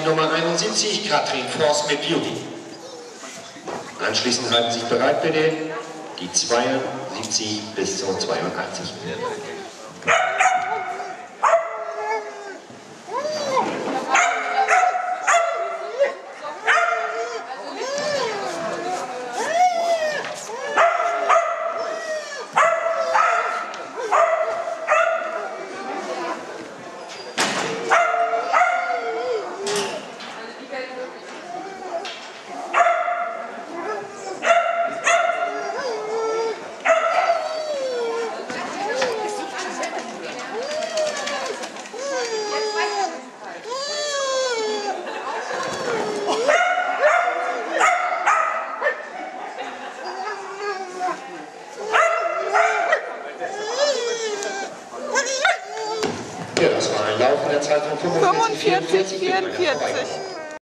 die Nummer 71, Katrin Forst mit Beauty. Anschließend halten Sie sich bereit, bitte, die 72 bis zur 82. Ja, das war ein Lauf in der Zeit von 45, 44.